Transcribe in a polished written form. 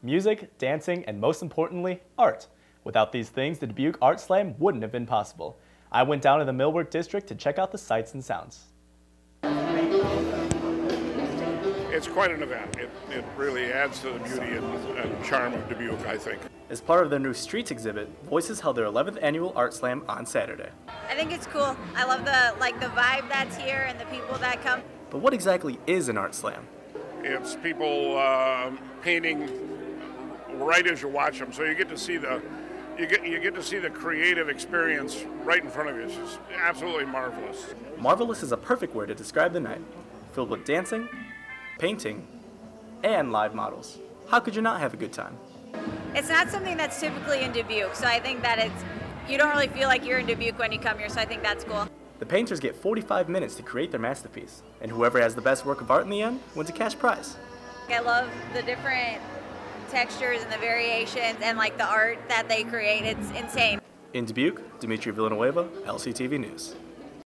music, dancing, and most importantly, art. Without these things, the Dubuque Art Slam wouldn't have been possible. I went down to the Millwork District to check out the sights and sounds. It's quite an event. It really adds to the beauty and charm of Dubuque, I think. As part of their new Streets exhibit, Voices held their 11th annual Art Slam on Saturday. I think it's cool. I love the vibe that's here and the people that come. But what exactly is an Art Slam? It's people painting right as you watch them, so you get to see the creative experience right in front of you. It's just absolutely marvelous. Marvelous is a perfect word to describe the night, filled with dancing, painting, and live models. How could you not have a good time? It's not something that's typically in Dubuque, so I think that you don't really feel like you're in Dubuque when you come here, so I think that's cool. The painters get 45 minutes to create their masterpiece, and whoever has the best work of art in the end wins a cash prize. I love the different textures and the variations and the art that they create. It's insane. In Dubuque, Dimitri Villanueva, LCTV News.